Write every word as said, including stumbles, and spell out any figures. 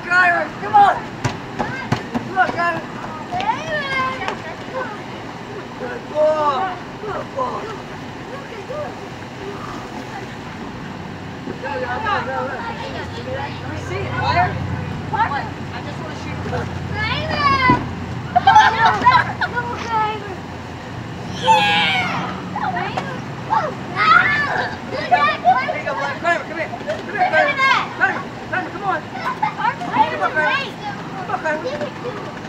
Kramer. Come on. Come on, Kramer. Good ball. Good ball. Go, go, go, go. Let me see it. Fire. What? I just want to shoot the ball. Kramer! Little Kramer! Yeah! Kramer! Here you go, Kramer. Come here. Come here, Kramer. Kramer, Kramer, come on. Come on, Kramer. Come on, Kramer.